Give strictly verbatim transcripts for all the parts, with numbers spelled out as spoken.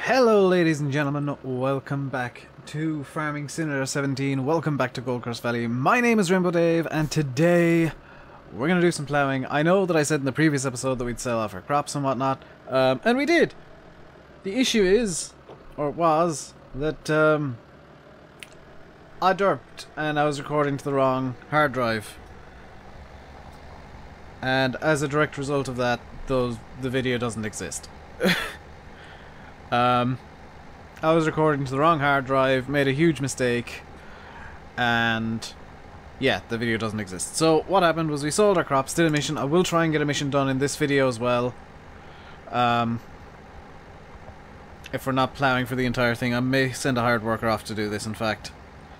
Hello ladies and gentlemen, welcome back to Farming Simulator seventeen, welcome back to Goldcrest Valley. My name is Rainbow Dave and today we're going to do some ploughing. I know that I said in the previous episode that we'd sell off our crops and whatnot, um, and we did! The issue is, or was, that um, I derped and I was recording to the wrong hard drive. And as a direct result of that, those the video doesn't exist. um, I was recording to the wrong hard drive, made a huge mistake, and yeah, the video doesn't exist. So what happened was we sold our crops, did a mission. I will try and get a mission done in this video as well. Um, if we're not ploughing for the entire thing, I may send a hired worker off to do this, in fact.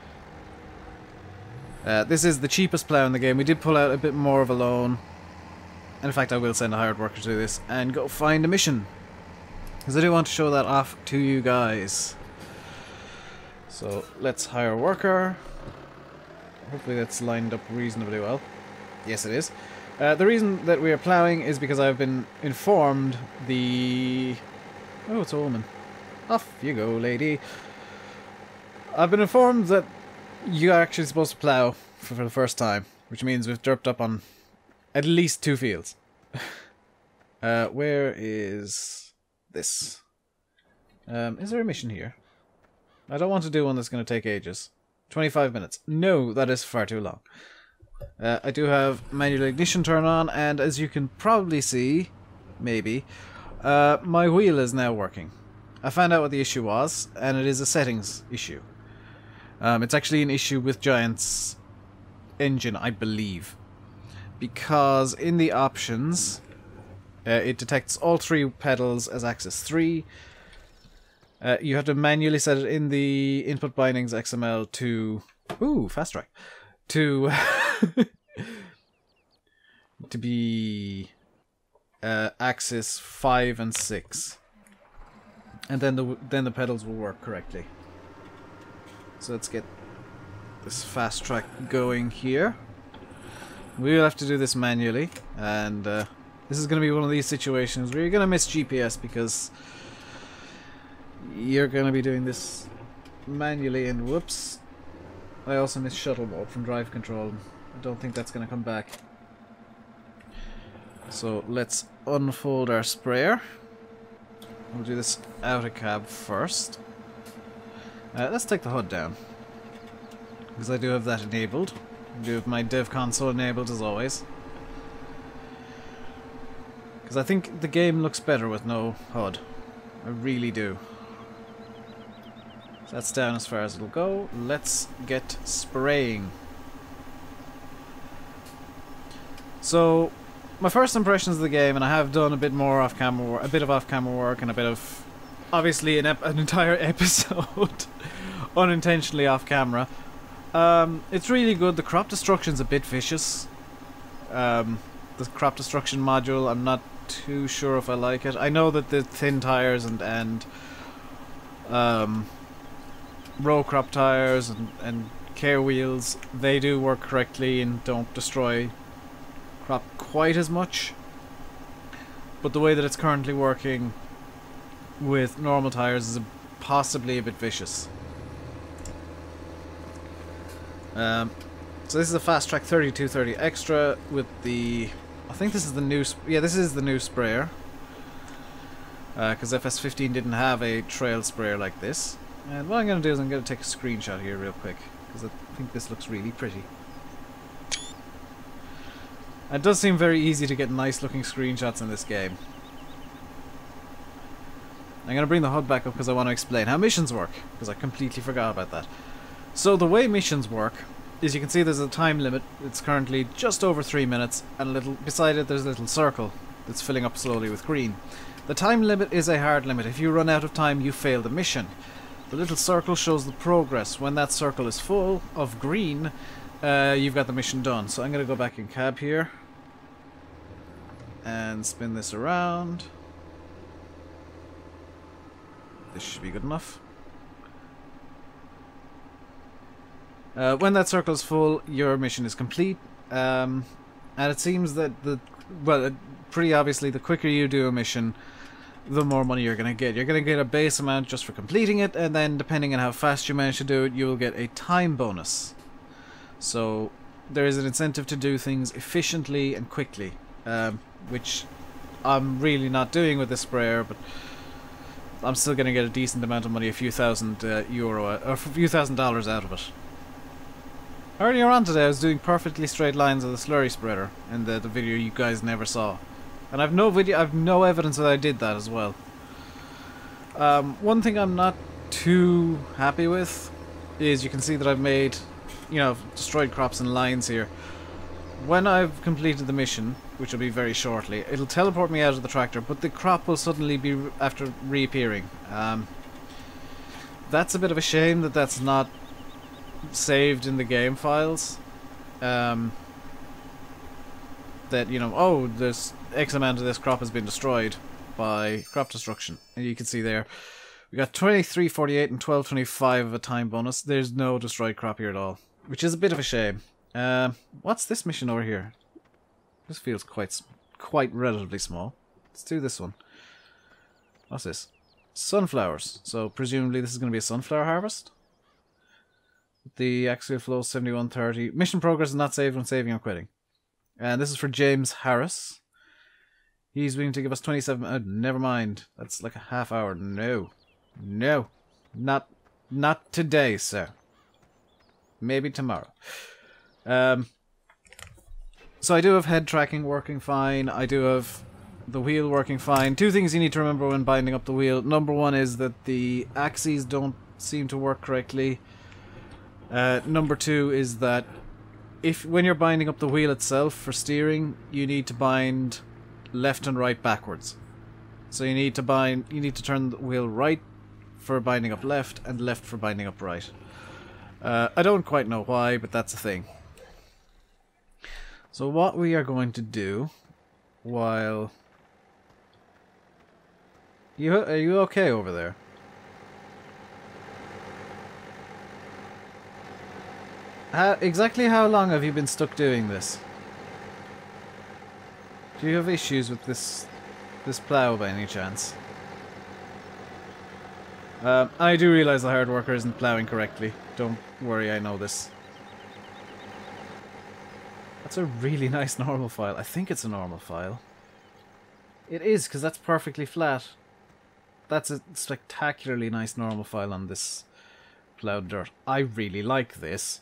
Uh, this is the cheapest plough in the game. We did pull out a bit more of a loan. And in fact, I will send a hired worker to do this and go find a mission. Because I do want to show that off to you guys. So, let's hire a worker. Hopefully that's lined up reasonably well. Yes, it is. Uh, the reason that we are ploughing is because I've been informed the... Oh, it's a woman. Off you go, lady. I've been informed that you're actually supposed to plough for, for the first time. Which means we've derped up on at least two fields. uh, where is this? Um, is there a mission here? I don't want to do one that's going to take ages. twenty-five minutes. No, that is far too long. Uh, I do have manual ignition turn on, and as you can probably see, maybe, uh, my wheel is now working. I found out what the issue was, and it is a settings issue. Um, it's actually an issue with Giant's engine, I believe. Because in the options, uh, it detects all three pedals as axis three. Uh, you have to manually set it in the input bindings X M L to... Ooh, fast track. To... to be... Uh, axis five and six. And then the, then the pedals will work correctly. So let's get this fast track going here. We will have to do this manually, and uh, this is going to be one of these situations where you're going to miss G P S because you're going to be doing this manually, and whoops, I also missed shuttle mode from drive control. I don't think that's going to come back. So let's unfold our sprayer. We'll do this out of cab first. Uh, let's take the hood down, because I do have that enabled. I do have my dev console enabled as always. Because I think the game looks better with no H U D. I really do. So that's down as far as it'll go. Let's get spraying. So, my first impressions of the game, and I have done a bit more off-camera work, a bit of off-camera work, and a bit of, obviously, an, ep an entire episode unintentionally off-camera. Um, it's really good. The crop destruction's a bit vicious. Um, the crop destruction module, I'm not too sure if I like it. I know that the thin tires and and um, row crop tires and and care wheels, they do work correctly and don't destroy crop quite as much. But the way that it's currently working with normal tires is a, possibly a bit vicious. Um, so this is a Fast Track thirty-two thirty Extra with the... I think this is the new... Yeah, this is the new sprayer. Because uh, F S fifteen didn't have a trail sprayer like this. And what I'm going to do is I'm going to take a screenshot here real quick. Because I think this looks really pretty. It does seem very easy to get nice looking screenshots in this game. I'm going to bring the H U D back up because I want to explain how missions work. Because I completely forgot about that. So the way missions work is, you can see there's a time limit. It's currently just over three minutes, and a little beside it there's a little circle that's filling up slowly with green. The time limit is a hard limit. If you run out of time, you fail the mission. The little circle shows the progress. When that circle is full of green, uh, you've got the mission done. So I'm going to go back in cab here and spin this around. This should be good enough. Uh, when that circle is full, your mission is complete, um, and it seems that the well, uh, pretty obviously, the quicker you do a mission, the more money you're going to get. You're going to get a base amount just for completing it, and then depending on how fast you manage to do it, you will get a time bonus. So there is an incentive to do things efficiently and quickly, um, which I'm really not doing with this sprayer, but I'm still going to get a decent amount of money, a few thousand uh, euro, or a few thousand dollars out of it. Earlier on today I was doing perfectly straight lines of the slurry spreader in the, the video you guys never saw. And I've no video, I've no evidence that I did that as well. Um, one thing I'm not too happy with is you can see that I've made, you know, destroyed crops and lines here. When I've completed the mission, which will be very shortly, it'll teleport me out of the tractor, but the crop will suddenly be re after reappearing. Um, that's a bit of a shame that that's not saved in the game files. Um, that, you know, oh, this X amount of this crop has been destroyed by crop destruction. And you can see there, we got twenty-three forty-eight and twelve twenty-five of a time bonus. There's no destroyed crop here at all, which is a bit of a shame. Um, what's this mission over here? This feels quite, quite relatively small. Let's do this one. What's this? Sunflowers. So presumably this is going to be a sunflower harvest. The axial flow seventy-one thirty. Mission progress is not saved when saving or quitting. And this is for James Harris. He's willing to give us twenty-seven... Oh, never mind. That's like a half hour. No. No. Not not today, sir. Maybe tomorrow. Um, so I do have head tracking working fine. I do have the wheel working fine. Two things you need to remember when binding up the wheel. Number one is that the axes don't seem to work correctly. Uh, number two is that if when you're binding up the wheel itself for steering, you need to bind left and right backwards. So you need to bind, you need to turn the wheel right for binding up left and left for binding up right. Uh, I don't quite know why, but that's a thing. So what we are going to do while... You, are you okay over there? How, exactly how long have you been stuck doing this? Do you have issues with this this plow by any chance? Um, I do realise the hard worker isn't ploughing correctly. Don't worry, I know this. That's a really nice normal file. I think it's a normal file. It is, because that's perfectly flat. That's a spectacularly nice normal file on this ploughed dirt. I really like this.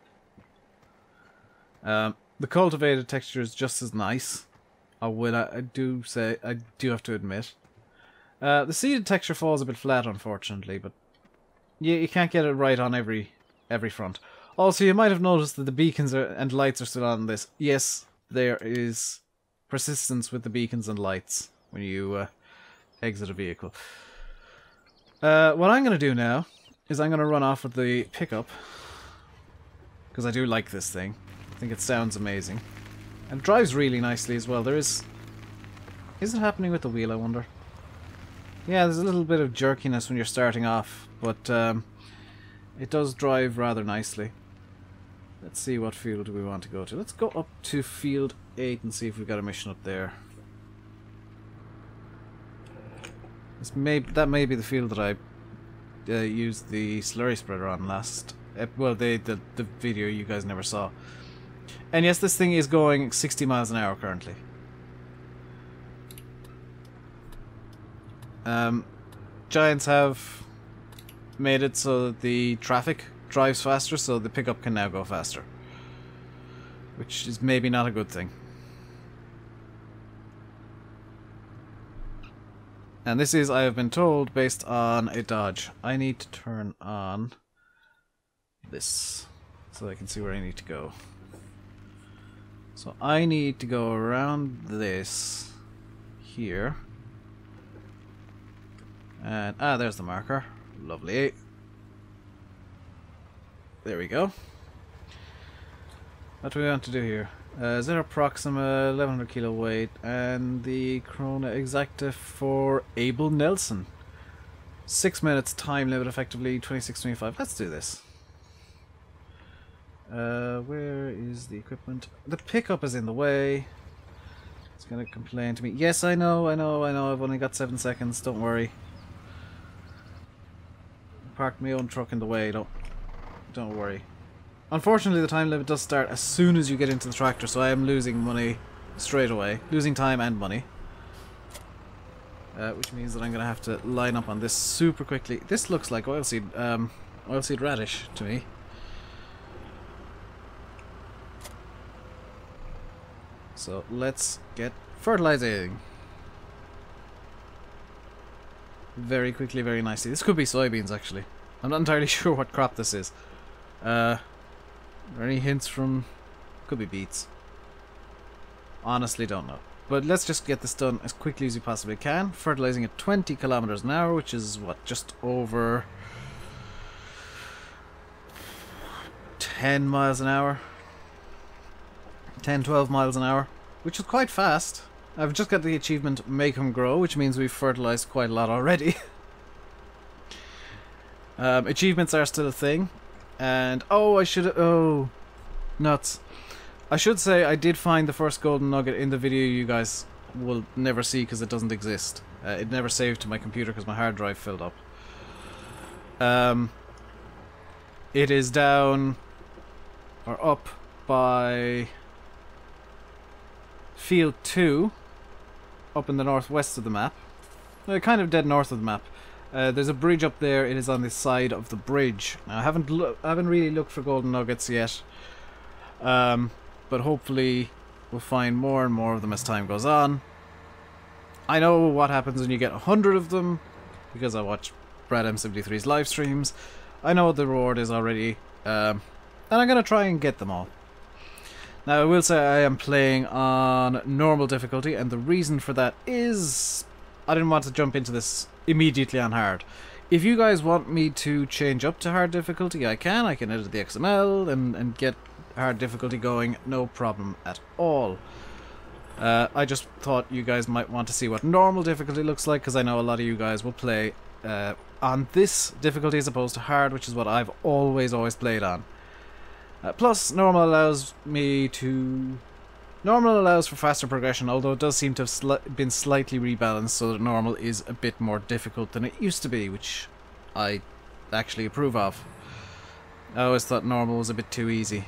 Um, the cultivated texture is just as nice. I will. I, I do say. I do have to admit. Uh, the seeded texture falls a bit flat, unfortunately, but you you can't get it right on every every front. Also, you might have noticed that the beacons are, and lights are still on this. Yes, there is persistence with the beacons and lights when you uh, exit a vehicle. Uh, what I'm going to do now is I'm going to run off with the pickup because I do like this thing. I think it sounds amazing. And it drives really nicely as well. There is... Is it happening with the wheel, I wonder? Yeah, there's a little bit of jerkiness when you're starting off, but um, it does drive rather nicely. Let's see what field do we want to go to. Let's go up to field eight and see if we've got a mission up there. This may, that may be the field that I uh, used the slurry spreader on last... Uh, well, the, the, the video you guys never saw. And yes, this thing is going sixty miles an hour currently. Um, Giants have made it so that the traffic drives faster, so the pickup can now go faster. Which is maybe not a good thing. And this is, I have been told, based on a Dodge. I need to turn on this so I can see where I need to go. So I need to go around this here. And, ah, there's the marker. Lovely. There we go. What do we want to do here? Uh, Zero Proxima, eleven hundred kilo weight, and the Corona Exacta for Abel Nelson. Six minutes time limit, effectively twenty-six twenty-five. Let's do this. Uh, where is the equipment? The pickup is in the way. Let's gonna complain to me. Yes, I know, I know, I know. I've only got seven seconds. Don't worry. Parked my own truck in the way. Don't, don't worry. Unfortunately, the time limit does start as soon as you get into the tractor, so I am losing money straight away. Losing time and money. Uh, which means that I'm gonna have to line up on this super quickly. This looks like oilseed, um, oilseed radish to me. So let's get fertilizing. Very quickly, very nicely. This could be soybeans, actually. I'm not entirely sure what crop this is. Uh, are there any hints from... Could be beets. Honestly, don't know. But let's just get this done as quickly as we possibly can. Fertilizing at twenty kilometers an hour, which is, what, just over... ten miles an hour? ten, twelve miles an hour, which is quite fast. I've just got the achievement Make 'em Grow, which means we've fertilized quite a lot already. um, achievements are still a thing. And, oh, I should... Oh, nuts. I should say I did find the first golden nugget in the video you guys will never see because it doesn't exist. Uh, it never saved to my computer because my hard drive filled up. Um, it is down... or up by... Field two, up in the northwest of the map. Uh, kind of dead north of the map. Uh, there's a bridge up there. It is on the side of the bridge. Now, I haven't lo I haven't really looked for golden nuggets yet, um, but hopefully we'll find more and more of them as time goes on. I know what happens when you get a hundred of them because I watch Brad M seventy-three's live streams. I know what the reward is already, um, and I'm gonna try and get them all. Now, I will say I am playing on normal difficulty, and the reason for that is I didn't want to jump into this immediately on hard. If you guys want me to change up to hard difficulty, I can. I can edit the X M L and, and get hard difficulty going, no problem at all. Uh, I just thought you guys might want to see what normal difficulty looks like, because I know a lot of you guys will play uh, on this difficulty as opposed to hard, which is what I've always, always played on. Uh, plus, normal allows me to... Normal allows for faster progression, although it does seem to have sli been slightly rebalanced so that normal is a bit more difficult than it used to be, which I actually approve of. I always thought normal was a bit too easy.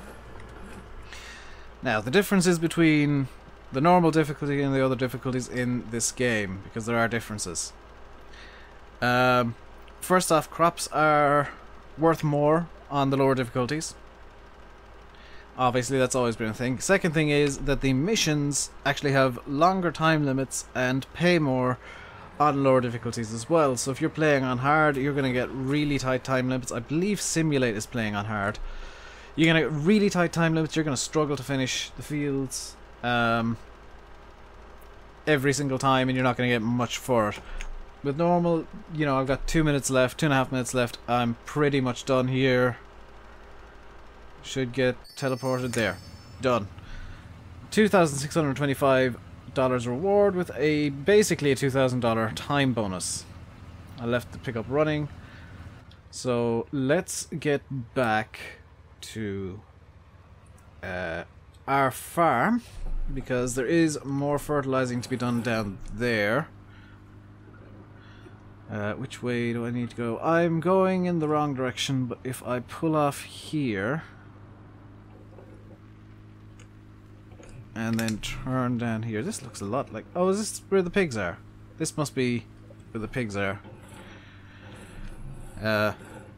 Now, the differences between the normal difficulty and the other difficulties in this game, because there are differences. Um, first off, crops are worth more on the lower difficulties. Obviously, that's always been a thing. Second thing is that the missions actually have longer time limits and pay more on lower difficulties as well. So if you're playing on hard, you're going to get really tight time limits. I believe Simulate is playing on hard. You're going to get really tight time limits. You're going to struggle to finish the fields um, every single time, and you're not going to get much for it. With normal, you know, I've got two minutes left, two and a half minutes left. I'm pretty much done here. Should get teleported there. Done. two thousand six hundred twenty-five dollars reward with a basically a two thousand dollar time bonus. I left the pickup running. So let's get back to uh, our farm, because there is more fertilizing to be done down there. Uh, which way do I need to go? I'm going in the wrong direction, but if I pull off here and then turn down here. This looks a lot like... Oh, is this where the pigs are? This must be where the pigs are. Uh,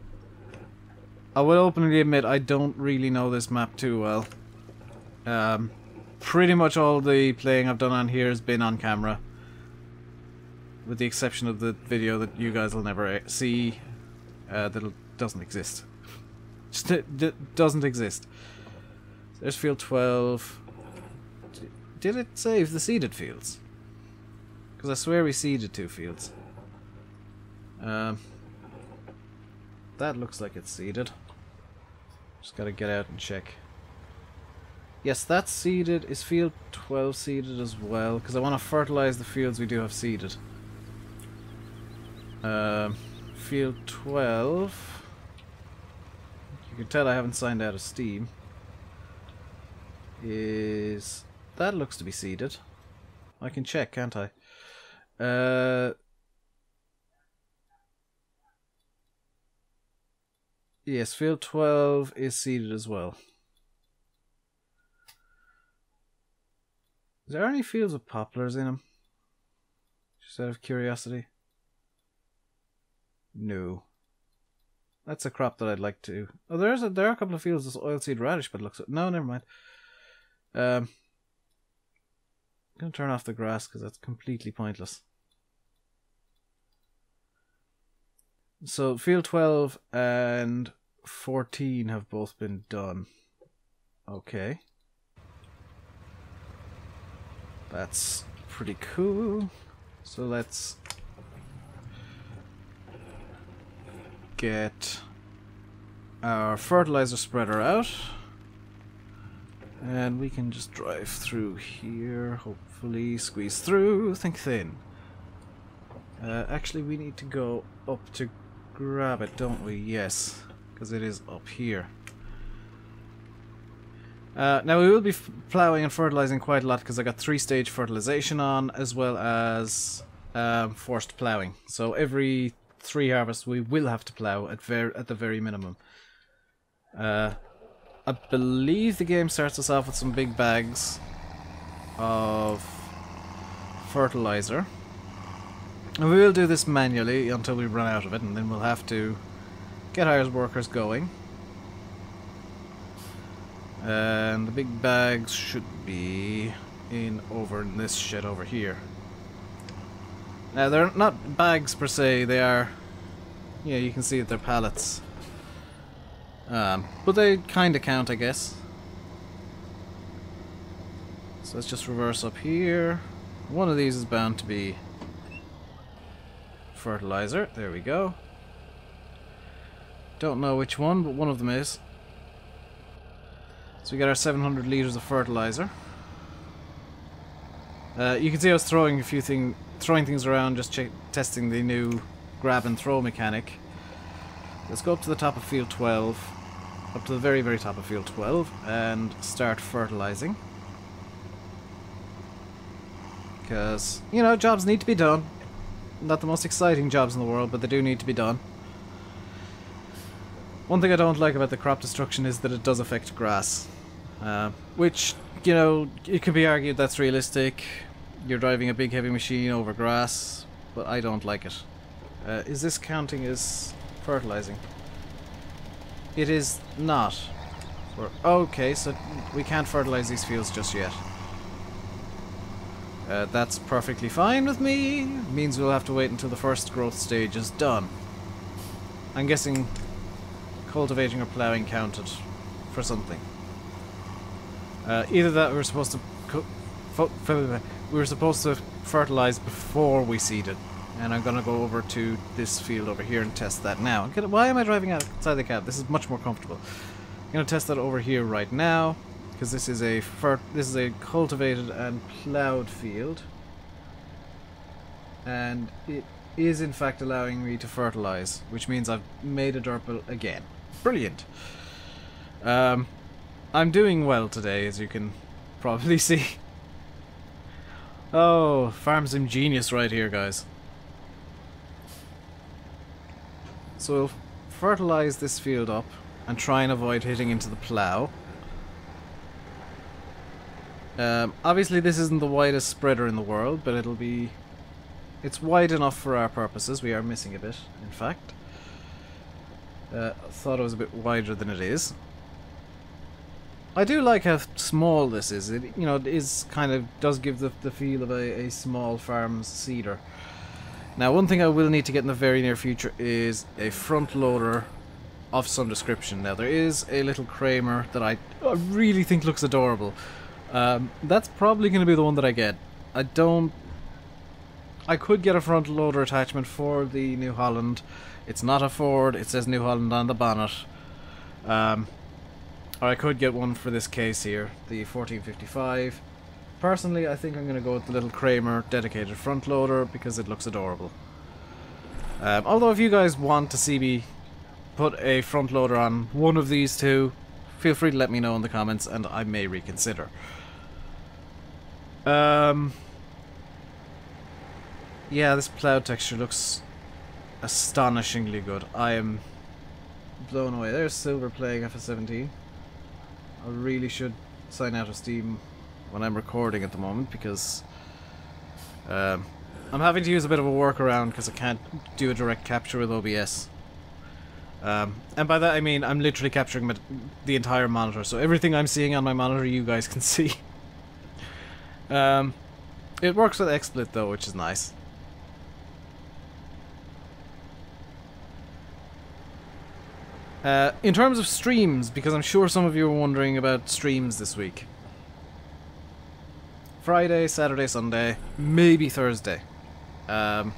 I will openly admit I don't really know this map too well. Um, pretty much all the playing I've done on here has been on camera. With the exception of the video that you guys will never see. Uh, that doesn't exist. Just it doesn't exist. There's field twelve... Did it save the seeded fields? Because I swear we seeded two fields. Um, that looks like it's seeded. Just gotta get out and check. Yes, that's seeded. Is field twelve seeded as well? Because I want to fertilize the fields we do have seeded. Um, field twelve. You can tell I haven't signed out of Steam. Is... That looks to be seeded. I can check, can't I? Uh, yes, field twelve is seeded as well. Is there any fields with poplars in them? Just out of curiosity. No. That's a crop that I'd like to... Oh, there's a, there are a couple of fields of oilseed radish, but it looks... No, never mind. Um, I'm going to turn off the grass because that's completely pointless. So, field twelve and fourteen have both been done. Okay. That's pretty cool. So let's get our fertilizer spreader out. And we can just drive through here, hopefully squeeze through, think thin. Uh, actually, we need to go up to grab it, don't we? Yes, because it is up here. Uh, now we will be f ploughing and fertilizing quite a lot because I got three-stage fertilization on, as well as um, forced ploughing. So every three harvests we will have to plough at ver at the very minimum. Uh, I believe the game starts us off with some big bags of fertilizer. And we will do this manually until we run out of it, and then we'll have to get our workers going. And the big bags should be in over in this shed over here. Now they're not bags per se, they are, yeah, you can see that they're pallets. Um, but they kind of count, I guess. So let's just reverse up here. One of these is bound to be fertilizer. There we go. Don't know which one, but one of them is. So we got our seven hundred liters of fertilizer. Uh, you can see I was throwing a few thing, throwing things around, just check, testing the new grab and throw mechanic. Let's go up to the top of field twelve, up to the very, very top of field twelve, and start fertilizing. Because, you know, jobs need to be done. Not the most exciting jobs in the world, but they do need to be done. One thing I don't like about the crop destruction is that it does affect grass. Uh, which, you know, it could be argued that's realistic. You're driving a big heavy machine over grass, but I don't like it. Uh, is this counting as fertilizing? It is not. We're, okay, so we can't fertilize these fields just yet. Uh, that's perfectly fine with me. It means we'll have to wait until the first growth stage is done. I'm guessing cultivating or ploughing counted for something. Uh, either that, we were supposed to we were supposed to fertilize before we seeded, and I'm gonna go over to this field over here and test that now. Why am I driving outside the cab? This is much more comfortable. I'm gonna test that over here right now, because this is a fer this is a cultivated and ploughed field, and it is in fact allowing me to fertilize, which means I've made a Durple again. Brilliant. Um, I'm doing well today, as you can probably see. Oh, Farm Sim genius right here, guys. So we'll fertilize this field up and try and avoid hitting into the plough. Um, obviously this isn't the widest spreader in the world, but it'll be... It's wide enough for our purposes. We are missing a bit, in fact. Uh, I thought it was a bit wider than it is. I do like how small this is. It, you know, it is kind of does give the the feel of a, a small farm seeder. Now, one thing I will need to get in the very near future is a front loader of some description. Now, there is a little Kramer that I, I really think looks adorable. Um, that's probably going to be the one that I get. I don't... I could get a front loader attachment for the New Holland. It's not a Ford, it says New Holland on the bonnet. Um, or I could get one for this case here, the fourteen fifty-five. Personally, I think I'm going to go with the little Kramer dedicated front loader because it looks adorable. Um, although if you guys want to see me put a front loader on one of these two, feel free to let me know in the comments and I may reconsider. Um, Yeah, this cloud texture looks astonishingly good. I am blown away. There's Silver playing F S seventeen. I really should sign out of Steam when I'm recording at the moment because um, I'm having to use a bit of a workaround because I can't do a direct capture with O B S. Um, and by that I mean I'm literally capturing my, the entire monitor, so everything I'm seeing on my monitor you guys can see. um, it works with XSplit though, which is nice. Uh, in terms of streams, because I'm sure some of you are wondering about streams this week. Friday, Saturday, Sunday, maybe Thursday. Um,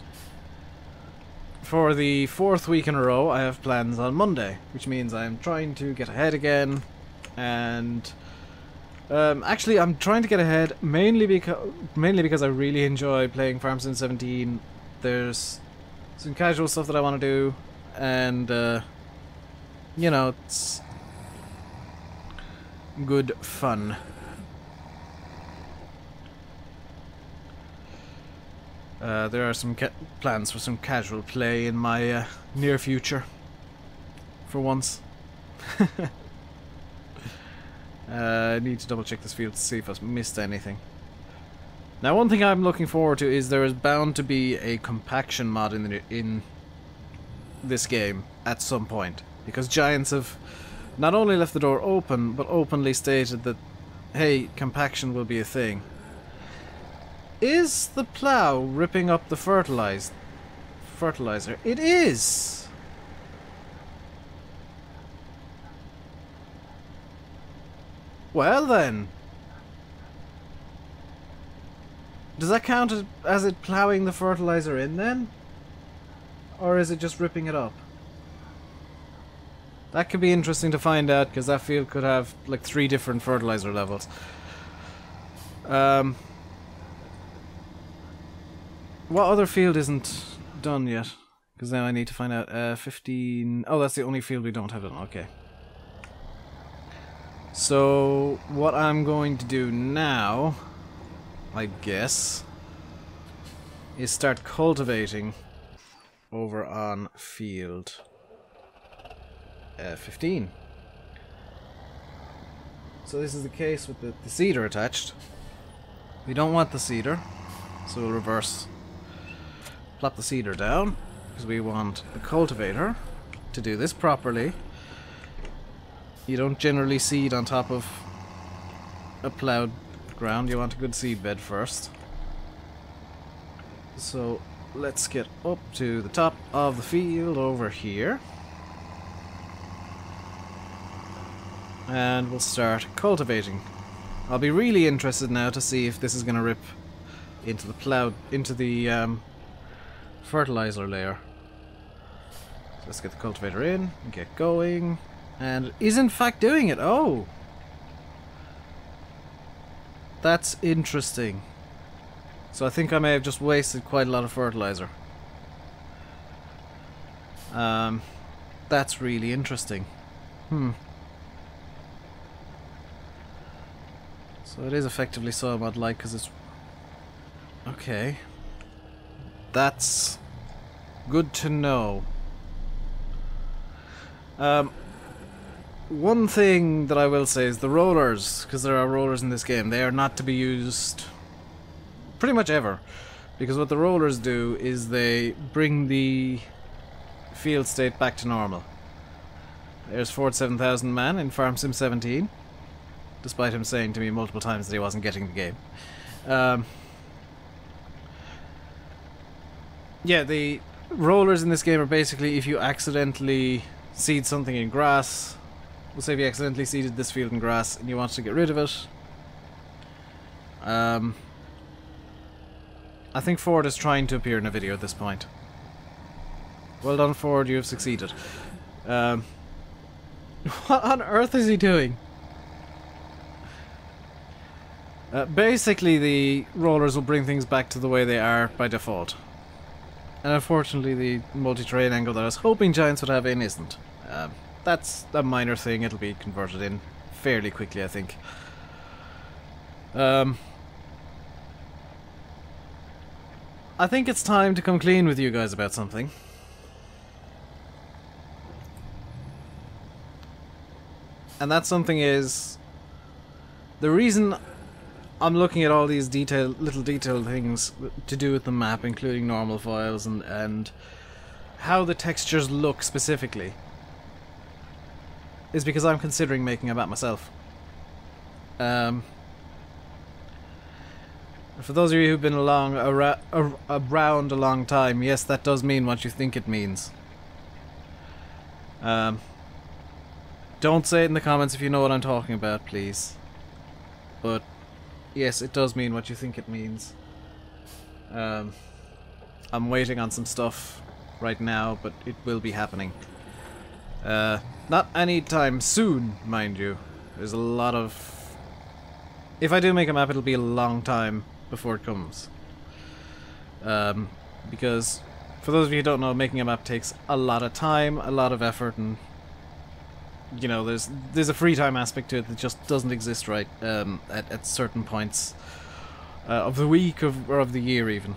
for the fourth week in a row, I have plans on Monday, which means I'm trying to get ahead again. And um, actually, I'm trying to get ahead mainly because mainly because I really enjoy playing Farm Sim seventeen. There's some casual stuff that I want to do, and uh, you know, it's good fun. Uh, there are some ca plans for some casual play in my uh, near future. For once. uh, I need to double check this field to see if I've missed anything. Now, one thing I'm looking forward to is there is bound to be a compaction mod in the, in this game at some point. Because Giants have not only left the door open, but openly stated that, hey, compaction will be a thing. Is the plow ripping up the fertilized fertilizer? It is! Well then. Does that count as it plowing the fertilizer in then? Or is it just ripping it up? That could be interesting to find out, because that field could have like three different fertilizer levels. Um, what other field isn't done yet? Because now I need to find out. Uh, fifteen... Oh, that's the only field we don't have done. Okay. So, what I'm going to do now, I guess, is start cultivating over on field Uh, fifteen. So this is the case with the, the seeder attached. We don't want the seeder, so we'll reverse. Plop the seeder down, because we want the cultivator to do this properly. You don't generally seed on top of a ploughed ground, you want a good seed bed first. So let's get up to the top of the field over here. And we'll start cultivating. I'll be really interested now to see if this is going to rip into the plow, into the um, fertilizer layer. So let's get the cultivator in and get going. And it is in fact doing it. Oh! That's interesting. So I think I may have just wasted quite a lot of fertilizer. Um, that's really interesting. Hmm. So it is effectively soil mod like because it's okay. That's good to know. Um, one thing that I will say is the rollers, because there are rollers in this game, they are not to be used pretty much ever. Because what the rollers do is they bring the field state back to normal. There's forty-seven thousand man in Farm Sim seventeen. Despite him saying to me multiple times that he wasn't getting the game. Um, yeah, the rollers in this game are basically if you accidentally seed something in grass. We'll say if you accidentally seeded this field in grass and you want to get rid of it. Um, I think Ford is trying to appear in a video at this point. Well done, Ford, you have succeeded. Um, what on earth is he doing? Uh, basically, the rollers will bring things back to the way they are by default. And unfortunately, the multi-terrain angle that I was hoping Giants would have in isn't. Um, that's a minor thing, it'll be converted in fairly quickly, I think. Um, I think it's time to come clean with you guys about something. And that something is the reason I'm looking at all these detail, little detailed things to do with the map, including normal files and, and how the textures look specifically, is because I'm considering making a map myself. Um, for those of you who've been along ara ar around a long time, yes, that does mean what you think it means. Um, don't say it in the comments if you know what I'm talking about, please. But yes, it does mean what you think it means. Um, I'm waiting on some stuff right now, but it will be happening. Uh, not anytime soon, mind you. There's a lot of... If I do make a map, it'll be a long time before it comes. Um, because, for those of you who don't know, making a map takes a lot of time, a lot of effort, and... You know, there's there's a free time aspect to it that just doesn't exist right um, at, at certain points uh, of the week of, or of the year even.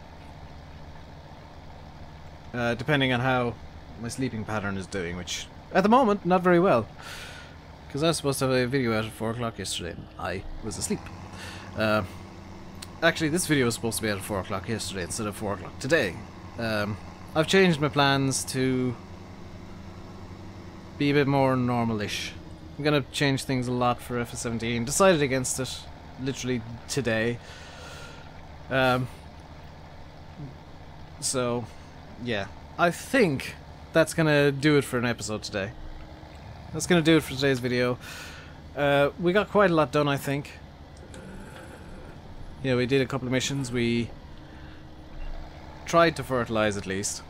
Uh, depending on how my sleeping pattern is doing, which at the moment, not very well. Because I was supposed to have a video out at four o'clock yesterday and I was asleep. Uh, actually, this video was supposed to be out at four o'clock yesterday instead of four o'clock today. Um, I've changed my plans to be a bit more normal-ish. I'm gonna change things a lot for F S seventeen. Decided against it literally today. Um, so, yeah. I think that's gonna do it for an episode today. That's gonna do it for today's video. Uh, we got quite a lot done, I think. Yeah, we did a couple of missions. We tried to fertilize at least.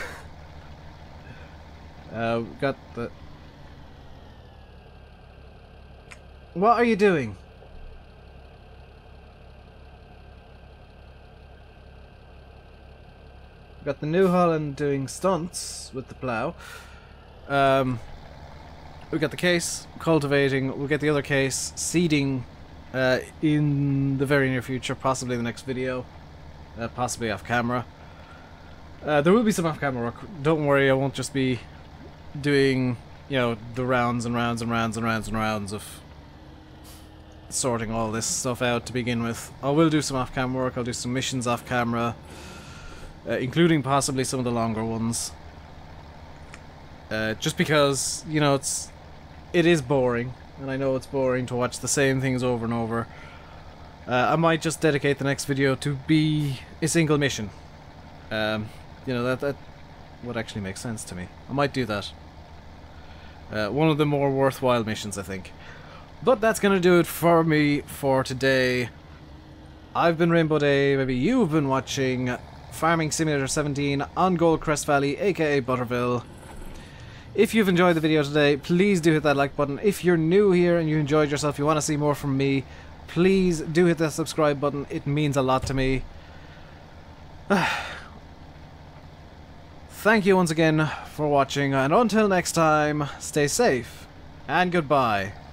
Uh, got the... What are you doing? Got the New Holland doing stunts with the plow. Um, we got the case cultivating. We'll get the other case seeding uh, in the very near future, possibly the next video, uh, possibly off camera. Uh, there will be some off camera work. Don't worry, I won't just be doing, you know, the rounds and rounds and rounds and rounds and rounds of sorting all this stuff out to begin with. I will do some off-camera work. I'll do some missions off-camera, uh, including possibly some of the longer ones. Uh, just because, you know, it's it is boring, and I know it's boring to watch the same things over and over. Uh, I might just dedicate the next video to be a single mission. Um, you know, that that would actually make sense to me. I might do that. Uh, one of the more worthwhile missions, I think. But that's gonna do it for me for today. I've been Rainbow Dave. Maybe you've been watching Farming Simulator seventeen on Goldcrest Valley, aka Butterville. If you've enjoyed the video today, please do hit that like button. If you're new here and you enjoyed yourself, you want to see more from me, please do hit that subscribe button. It means a lot to me. Thank you once again for watching, and until next time, stay safe, and goodbye.